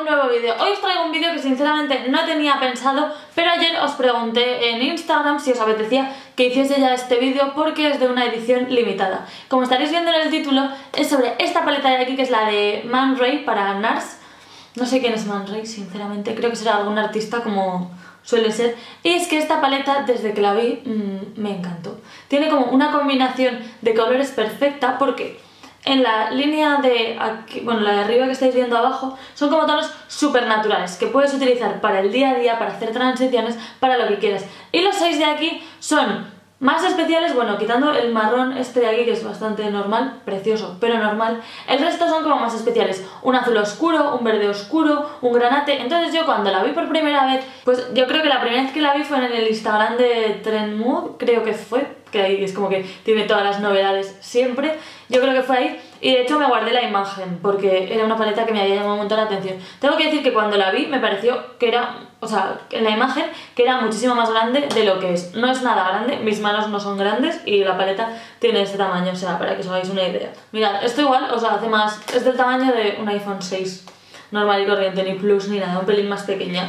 un nuevo vídeo. Hoy os traigo un vídeo que sinceramente no tenía pensado, pero ayer os pregunté en Instagram si os apetecía que hiciese ya este vídeo porque es de una edición limitada. Como estaréis viendo en el título, es sobre esta paleta de aquí que es la de Man Ray para NARS. No sé quién es Man Ray, sinceramente, creo que será algún artista como suele ser. Y es que esta paleta, desde que la vi, me encantó. Tiene como una combinación de colores perfecta porque en la línea de aquí, bueno, la de arriba que estáis viendo abajo, son como tonos súper naturales que puedes utilizar para el día a día, para hacer transiciones, para lo que quieras. Y los 6 de aquí son más especiales, bueno, quitando el marrón este de aquí que es bastante normal, precioso, pero normal. El resto son como más especiales, un azul oscuro, un verde oscuro, un granate. Entonces yo cuando la vi por primera vez, pues yo creo que la primera vez que la vi fue en el Instagram de Trendmood, creo que fue, que ahí es como que tiene todas las novedades siempre. Yo creo que fue ahí y de hecho me guardé la imagen porque era una paleta que me había llamado un montón la atención. Tengo que decir que cuando la vi me pareció que era, o sea, en la imagen, que era muchísimo más grande de lo que es. No es nada grande, mis manos no son grandes y la paleta tiene este tamaño, o sea, para que os hagáis una idea. Mirad, esto igual, o sea, hace más, es del tamaño de un iPhone 6 normal y corriente, ni Plus ni nada, un pelín más pequeña.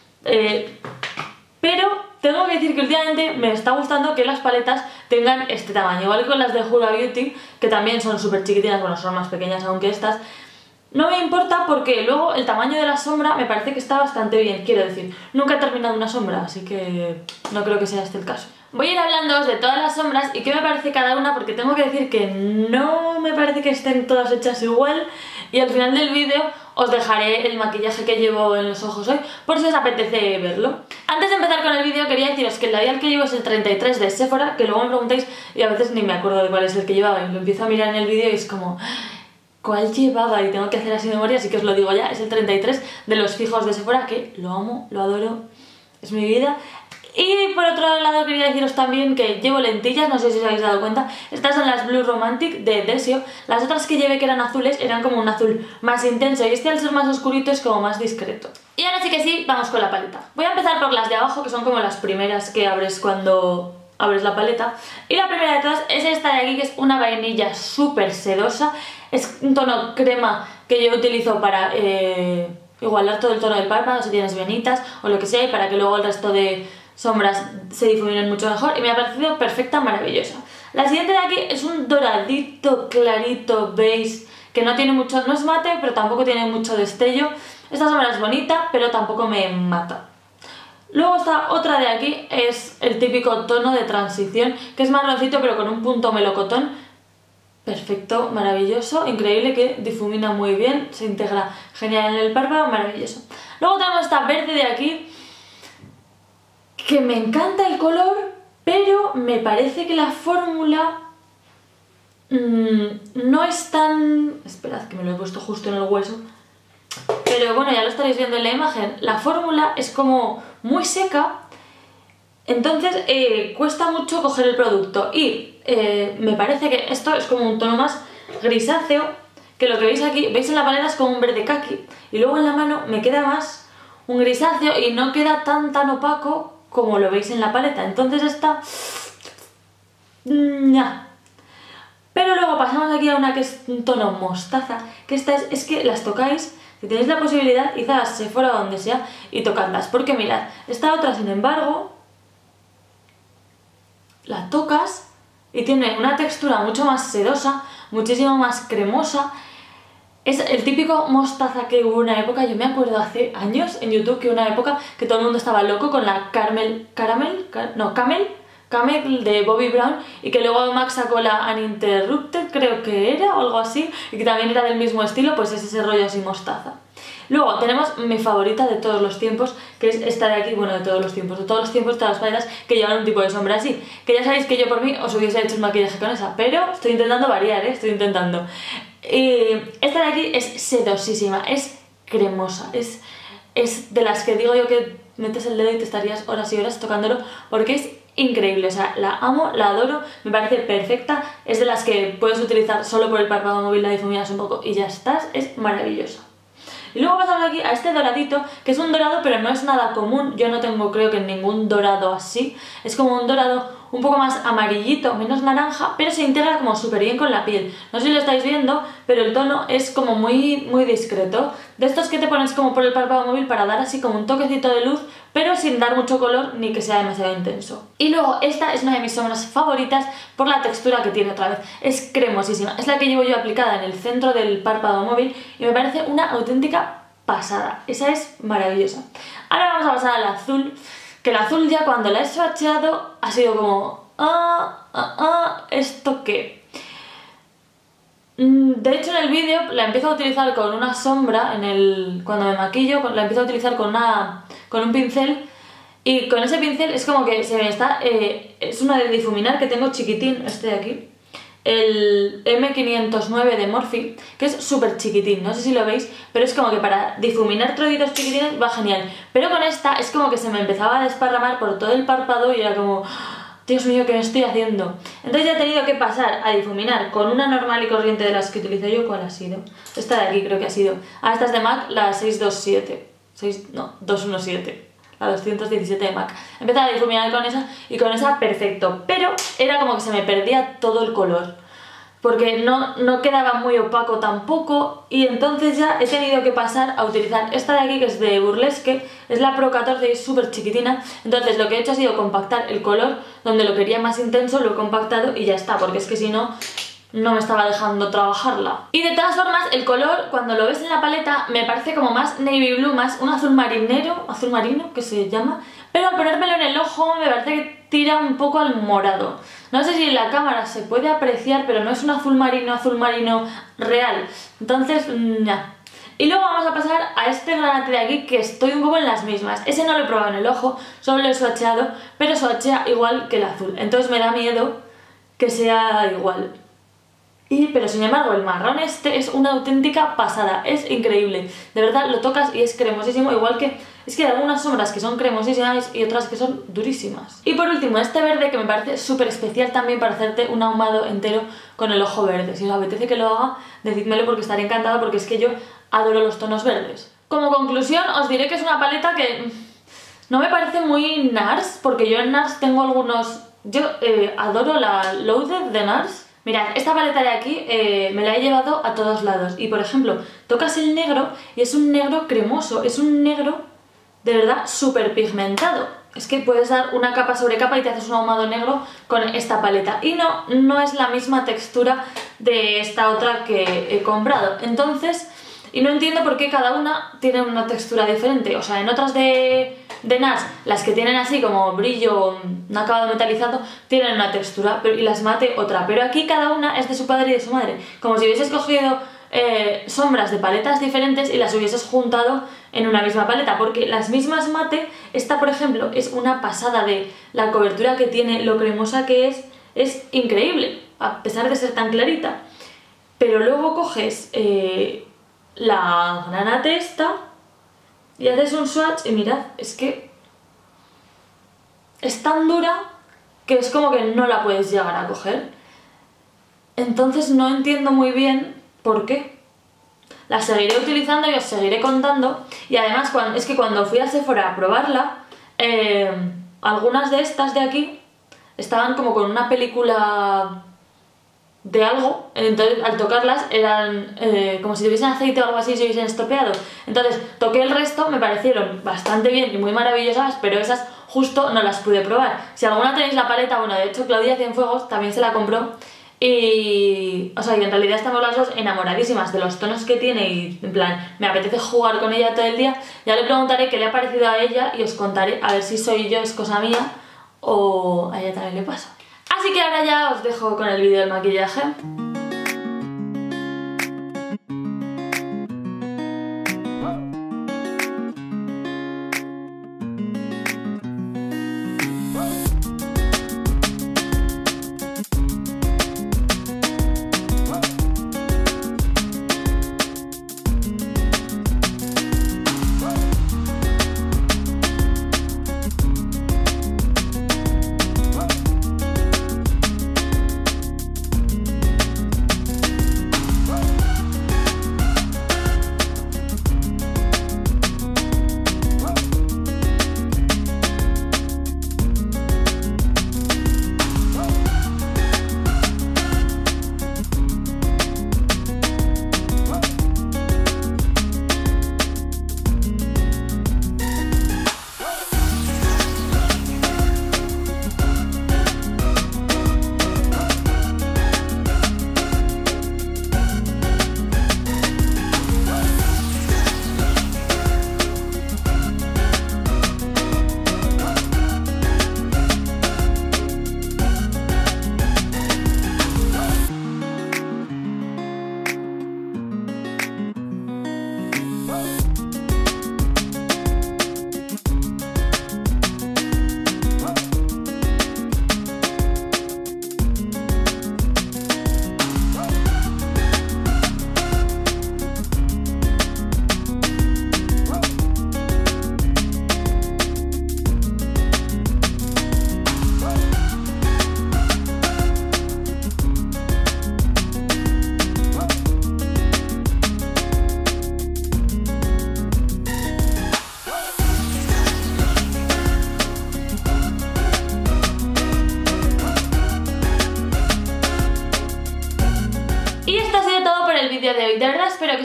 Pero tengo que decir que últimamente me está gustando que las paletas tengan este tamaño, igual que con las de Huda Beauty, que también son súper chiquitinas, bueno, son más pequeñas aunque estas. No me importa porque luego el tamaño de la sombra me parece que está bastante bien, quiero decir, nunca he terminado una sombra, así que no creo que sea este el caso. Voy a ir hablándoos de todas las sombras y qué me parece cada una, porque tengo que decir que no me parece que estén todas hechas igual, y al final del vídeo os dejaré el maquillaje que llevo en los ojos hoy, por si os apetece verlo. Antes de empezar con el vídeo quería deciros que el labial que llevo es el 33 de Sephora, que luego me preguntáis y a veces ni me acuerdo de cuál es el que llevaba, y lo empiezo a mirar en el vídeo y es como ¿cuál llevaba? Y tengo que hacer así memoria, así que os lo digo ya, es el 33 de los fijos de Sephora, que lo amo, lo adoro, es mi vida. Y por otro lado quería deciros también que llevo lentillas, no sé si os habéis dado cuenta. Estas son las Blue Romantic de Desio. Las otras que llevé que eran azules eran como un azul más intenso y este al ser más oscurito es como más discreto. Y ahora sí que sí, vamos con la paleta. Voy a empezar por las de abajo, que son como las primeras que abres cuando abres la paleta. Y la primera de todas es esta de aquí, que es una vainilla súper sedosa. Es un tono crema que yo utilizo para igualar todo el tono del párpado si tienes venitas o lo que sea, y para que luego el resto de sombras se difuminen mucho mejor, y me ha parecido perfecta, maravillosa. La siguiente de aquí es un doradito clarito beige que no tiene mucho, no es mate pero tampoco tiene mucho destello. Esta sombra es bonita pero tampoco me mata. Luego esta otra de aquí es el típico tono de transición, que es marroncito pero con un punto melocotón. Perfecto, maravilloso, increíble, que difumina muy bien, se integra genial en el párpado, maravilloso. Luego tenemos esta verde de aquí, que me encanta el color, pero me parece que la fórmula no es tan... Esperad, que me lo he puesto justo en el hueso. Pero bueno, ya lo estaréis viendo en la imagen. La fórmula es como muy seca, entonces cuesta mucho coger el producto. Y me parece que esto es como un tono más grisáceo, que lo que veis aquí, veis en la paleta es como un verde kaki. Y luego en la mano me queda más un grisáceo y no queda tan opaco como lo veis en la paleta, entonces esta... Pero luego pasamos aquí a una que es un tono mostaza, que esta es que las tocáis, si tenéis la posibilidad, id a Sephora o donde sea y tocadlas, porque mirad, esta otra sin embargo, la tocas y tiene una textura mucho más sedosa, muchísimo más cremosa. Es el típico mostaza que hubo una época, yo me acuerdo hace años en YouTube que una época que todo el mundo estaba loco con la Camel de Bobbi Brown, y que luego Max sacó la Uninterrupted, creo que era, o algo así, y que también era del mismo estilo, pues es ese rollo así mostaza. Luego tenemos mi favorita de todos los tiempos, que es esta de aquí, bueno, de todos los tiempos, todas las paletas que llevan un tipo de sombra así, que ya sabéis que yo por mí os hubiese hecho el maquillaje con esa, pero estoy intentando variar, estoy intentando. Esta de aquí es sedosísima, es cremosa, es de las que digo yo que metes el dedo y te estarías horas y horas tocándolo porque es increíble, o sea, la amo, la adoro, me parece perfecta, es de las que puedes utilizar solo por el párpado móvil, la difuminas un poco y ya estás, es maravillosa. Y luego pasamos aquí a este doradito, que es un dorado pero no es nada común, yo no tengo creo que ningún dorado así, es como un dorado un poco más amarillito, menos naranja, pero se integra como súper bien con la piel. No sé si lo estáis viendo, pero el tono es como muy discreto. De estos que te pones como por el párpado móvil para dar así como un toquecito de luz, pero sin dar mucho color ni que sea demasiado intenso. Y luego esta es una de mis sombras favoritas por la textura que tiene otra vez. Es cremosísima, es la que llevo yo aplicada en el centro del párpado móvil y me parece una auténtica pasada. Esa es maravillosa. Ahora vamos a pasar al azul, que el azul ya cuando la he swatcheado ha sido como... ¿esto qué? De hecho en el vídeo la empiezo a utilizar con una sombra, cuando me maquillo, la empiezo a utilizar con un pincel y con ese pincel es como que se me está... es una de difuminar que tengo chiquitín, este de aquí, el M509 de Morphe, que es súper chiquitín, no sé si lo veis, pero es como que para difuminar trocitos chiquitines va genial. Pero con esta es como que se me empezaba a desparramar por todo el párpado y era como... Dios mío, ¿qué me estoy haciendo? Entonces ya he tenido que pasar a difuminar con una normal y corriente de las que utilizo yo. ¿Cuál ha sido? Esta de aquí creo que ha sido. Esta es de MAC, la 627. 217. La 217 de MAC. Empecé a difuminar con esa y con esa perfecto. Pero era como que se me perdía todo el color. Porque no quedaba muy opaco tampoco y entonces ya he tenido que pasar a utilizar esta de aquí que es de Burlesque, es la Pro 14 y es súper chiquitina, entonces lo que he hecho ha sido compactar el color, donde lo quería más intenso lo he compactado y ya está, porque es que si no, no me estaba dejando trabajarla. Y de todas formas el color cuando lo ves en la paleta me parece como más navy blue, más un azul marino que se llama, pero al ponérmelo en el ojo me parece que tira un poco al morado. No sé si en la cámara se puede apreciar, pero no es un azul marino real. Entonces, ya. Y luego vamos a pasar a este granate de aquí, que estoy un poco en las mismas. Ese no lo he probado en el ojo, solo lo he swatcheado, pero swatchea igual que el azul. Entonces me da miedo que sea igual. Pero sin embargo el marrón este es una auténtica pasada, es increíble. De verdad lo tocas y es cremosísimo, igual que... Es que hay algunas sombras que son cremosísimas y otras que son durísimas. Y por último, este verde que me parece súper especial también para hacerte un ahumado entero con el ojo verde. Si os apetece que lo haga, decídmelo porque estaré encantada porque es que yo adoro los tonos verdes. Como conclusión, os diré que es una paleta que no me parece muy NARS, porque yo en NARS tengo algunos... Yo adoro la Loaded de NARS. Mirad, esta paleta de aquí me la he llevado a todos lados. Y por ejemplo, tocas el negro y es un negro cremoso, es un negro... de verdad súper pigmentado. Es que puedes dar una capa sobre capa y te haces un ahumado negro con esta paleta. Y no es la misma textura de esta otra que he comprado. Entonces, y no entiendo por qué cada una tiene una textura diferente. O sea, en otras de NARS, las que tienen así como brillo, un acabado metalizado, tienen una textura y las mate otra. Pero aquí cada una es de su padre y de su madre. Como si hubieses cogido... sombras de paletas diferentes y las hubieses juntado en una misma paleta, porque las mismas mate, esta por ejemplo es una pasada de la cobertura que tiene, lo cremosa que es increíble, a pesar de ser tan clarita. Pero luego coges la granate esta y haces un swatch y mirad, es que es tan dura que es como que no la puedes llegar a coger. Entonces no entiendo muy bien ¿por qué? La seguiré utilizando y os seguiré contando. Y además, es que cuando fui a Sephora a probarla, algunas de estas de aquí estaban como con una película de algo. Entonces, al tocarlas, eran como si tuviesen aceite o algo así y se hubiesen estropeado. Entonces, toqué el resto, me parecieron bastante bien y muy maravillosas, pero esas justo no las pude probar. Si alguna tenéis la paleta, bueno, de hecho, Claudia Cienfuegos también se la compró. Y en realidad estamos las dos enamoradísimas de los tonos que tiene y en plan, me apetece jugar con ella todo el día. Ya le preguntaré qué le ha parecido a ella y os contaré a ver si soy yo, es cosa mía o a ella también le pasa. Así que ahora ya os dejo con el vídeo del maquillaje.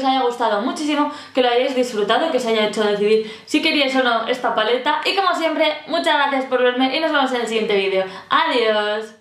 os haya gustado muchísimo, que lo hayáis disfrutado, que os haya hecho decidir si queríais o no esta paleta. Y como siempre, muchas gracias por verme y nos vemos en el siguiente vídeo. ¡Adiós!